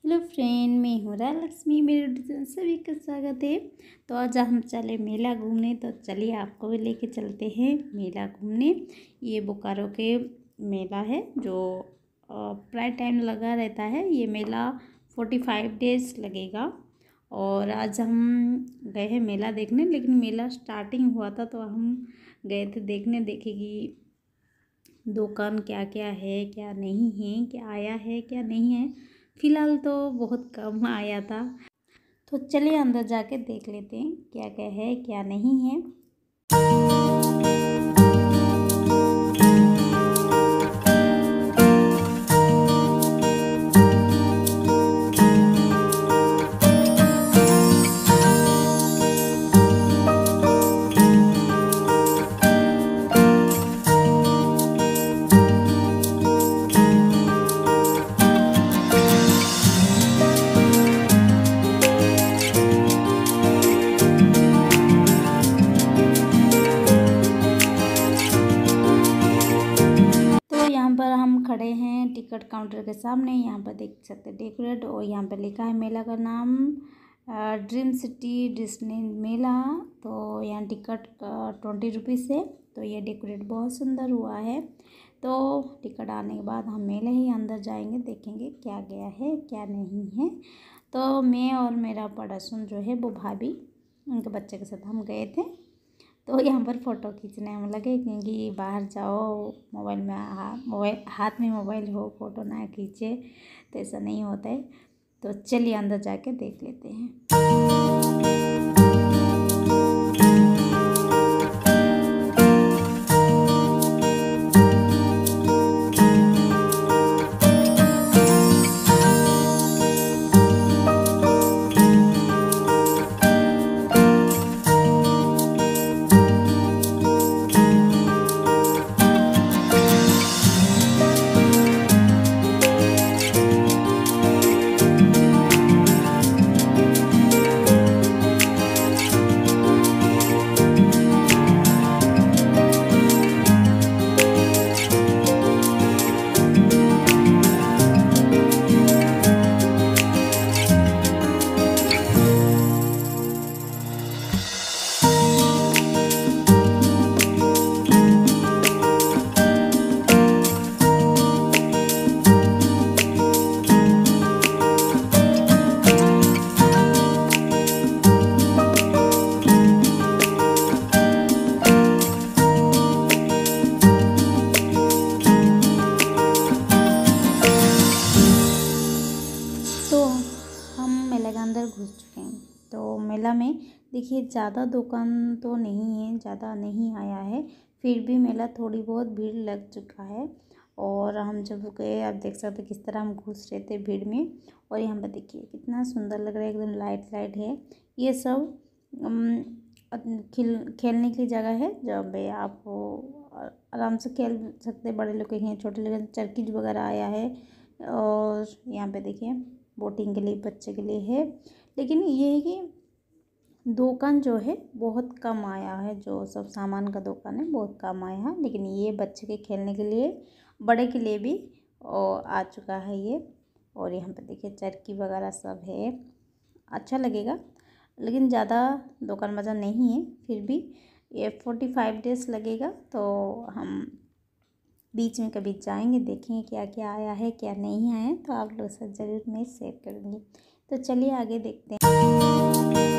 Hello friend, मैं हूँ लक्ष्मी। मेरे वीडियो सभी का स्वागत है। तो आज हम चले मेला घूमने, तो चलिए आपको भी लेके चलते हैं मेला घूमने। ये बोकारो के मेला है जो प्राय टाइम लगा रहता है। ये मेला 45 डेज लगेगा। और आज हम गए हैं मेला देखने, लेकिन मेला स्टार्टिंग हुआ था तो हम गए थे देखने। देखेगी दुकान क्या क्या है, क्या नहीं है, क्या आया है, क्या नहीं है। फ़िलहाल तो बहुत कम आया था, तो चलिए अंदर जाके देख लेते हैं क्या क्या है, क्या नहीं है। यहाँ पर हम खड़े हैं टिकट काउंटर के सामने। यहाँ पर देख सकते हैं डेकोरेट, और यहाँ पर लिखा है मेला का नाम ड्रीम सिटी डिज्नी मेला। तो यहाँ टिकट 20 रुपीज़ है। तो ये डेकोरेट बहुत सुंदर हुआ है। तो टिकट आने के बाद हम मेले ही अंदर जाएंगे, देखेंगे क्या गया है, क्या नहीं है। तो मैं और मेरा पड़ोसन जो है वो भाभी, उनके बच्चे के साथ हम गए थे। तो यहाँ पर फ़ोटो खींचने हम लगे, क्योंकि बाहर जाओ मोबाइल हाथ में मोबाइल हो, फ़ोटो ना खींचे तो ऐसा नहीं होता है। तो चलिए अंदर जाके देख लेते हैं। तो हम मेला के अंदर घुस चुके हैं। तो मेला में देखिए ज़्यादा दुकान तो नहीं है, ज़्यादा नहीं आया है, फिर भी मेला थोड़ी बहुत भीड़ लग चुका है। और हम जब गए, आप देख सकते किस तरह हम घुस रहे थे भीड़ में। और यहाँ पर देखिए कितना सुंदर लग रहा है, एकदम लाइट लाइट है। ये सब खेलने की जगह है जब आप आराम से खेल सकते। बड़े लोग के हैं, छोटे लोग, चरखी वगैरह आया है। और यहाँ पे देखिए बोटिंग के लिए बच्चे के लिए है। लेकिन ये है कि दुकान जो है बहुत कम आया है, जो सब सामान का दुकान है बहुत कम आया है। लेकिन ये बच्चे के खेलने के लिए, बड़े के लिए भी आ चुका है ये। और यहाँ पे देखिए चरखी वगैरह सब है, अच्छा लगेगा। लेकिन ज़्यादा दुकान बाजार नहीं है, फिर भी ये 45 डेज लगेगा। तो हम बीच में कभी जाएंगे, देखेंगे क्या क्या आया है, क्या नहीं आया है। तो आप लोग से ज़रूर मैं शेयर करूँगी। तो चलिए आगे देखते हैं।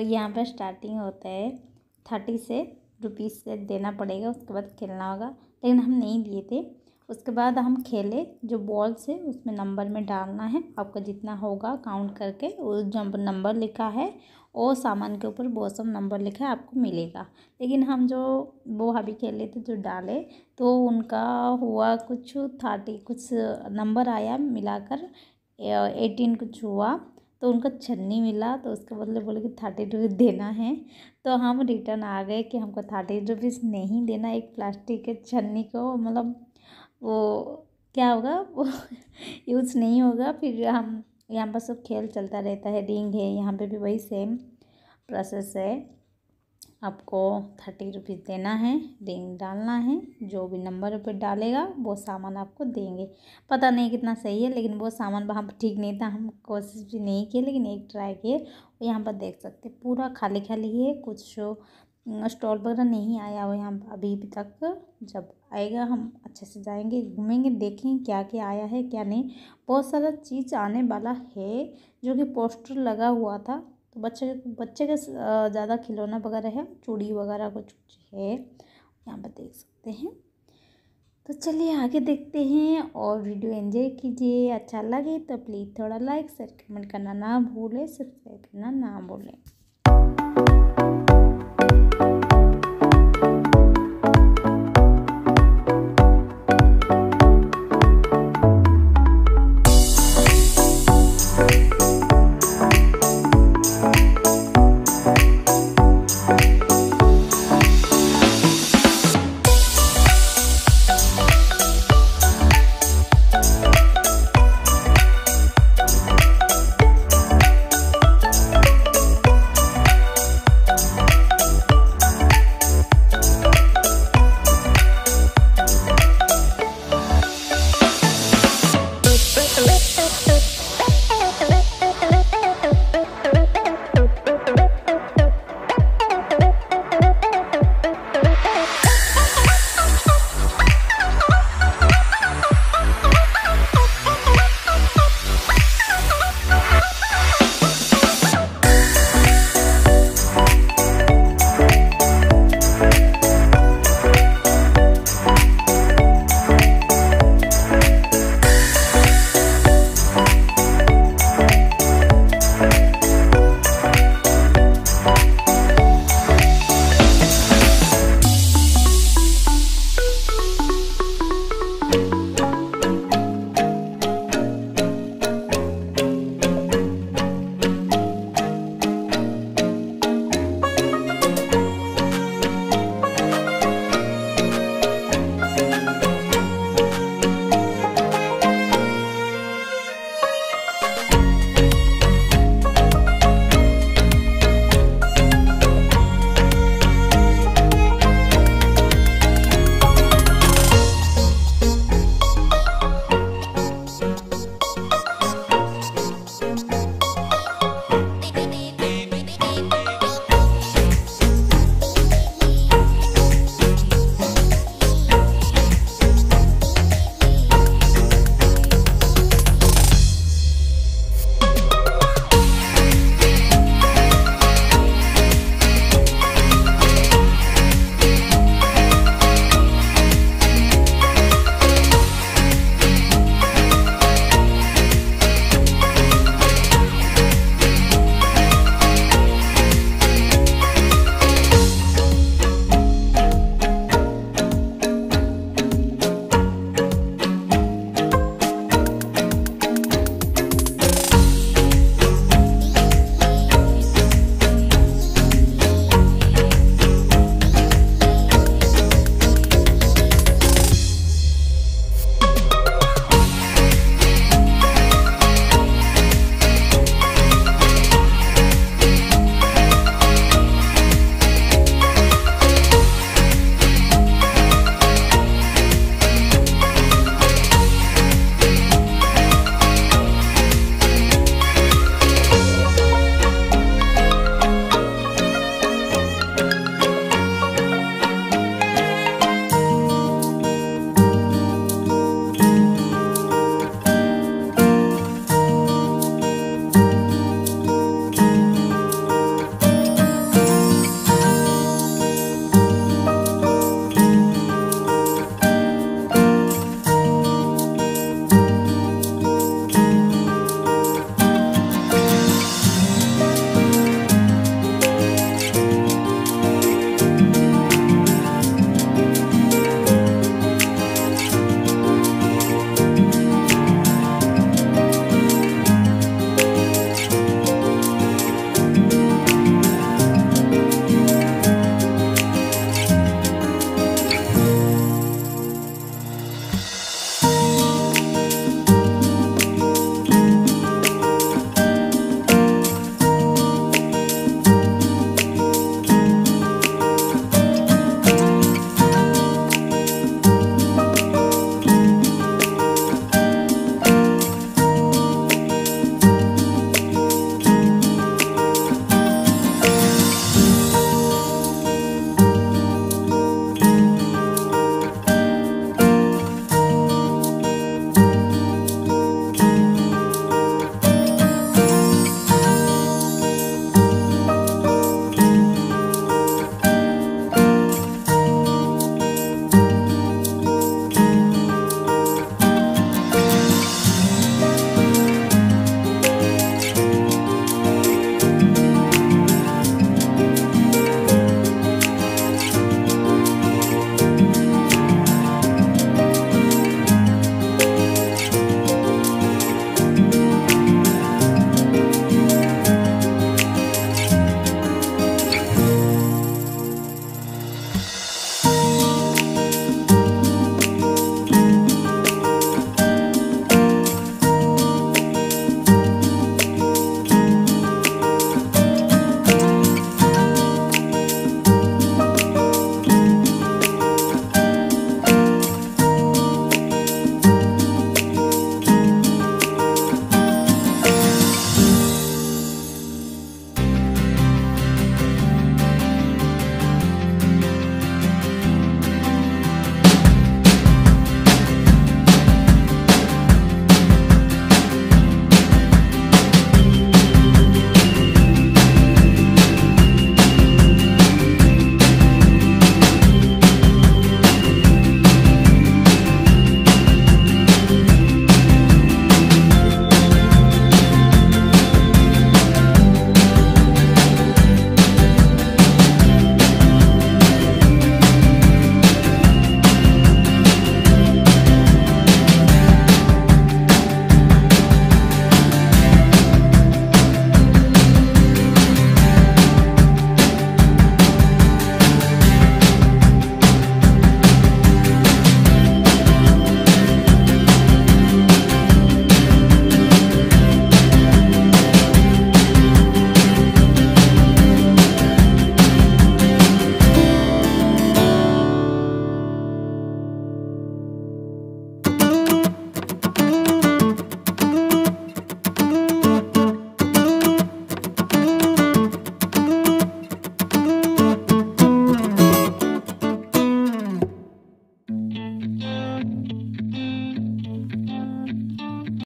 यहाँ पर स्टार्टिंग होता है 30 से रुपीज़ से देना पड़ेगा, उसके बाद खेलना होगा, लेकिन हम नहीं लिए थे। उसके बाद हम खेले, जो बॉल्स है उसमें नंबर में डालना है, आपका जितना होगा काउंट करके वो जब नंबर लिखा है और सामान के ऊपर वो सब नंबर लिखा है आपको मिलेगा। लेकिन हम जो वो अभी खेले थे जो डाले, तो उनका हुआ कुछ 30 कुछ नंबर आया मिलाकर 18 कुछ हुआ, तो उनका छन्नी मिला, तो उसके बदले बोले कि 30 रुपीज़ देना है। तो हम रिटर्न आ गए कि हमको 30 रुपीज़ नहीं देना, एक प्लास्टिक के छन्नी को मतलब वो क्या होगा वो यूज़ नहीं होगा। फिर हम यहाँ पर सब खेल चलता रहता है, रिंग है, यहाँ पे भी वही सेम प्रोसेस है, आपको 30 रुपीज़ देना है, रिंग डालना है, जो भी नंबर पे डालेगा वो सामान आपको देंगे। पता नहीं कितना सही है, लेकिन वो सामान वहाँ पर ठीक नहीं था, हम कोशिश भी नहीं किए, लेकिन एक ट्राई किए। यहाँ पर देख सकते पूरा खाली खाली है, कुछ स्टॉल वगैरह नहीं आया हुआ यहाँ अभी तक। जब आएगा हम अच्छे से जाएंगे, घूमेंगे, देखेंगे क्या क्या आया है क्या नहीं। बहुत सारा चीज़ आने वाला है, जो कि पोस्टर लगा हुआ था, तो बच्चे के ज़्यादा खिलौना वगैरह है, चूड़ी वगैरह कुछ है, यहाँ पर देख सकते हैं। तो चलिए आगे देखते हैं और वीडियो एंजॉय कीजिए। अच्छा लगे तो प्लीज़ थोड़ा लाइक शेयर कमेंट करना ना भूलें, सब्सक्राइब करना ना भूलें।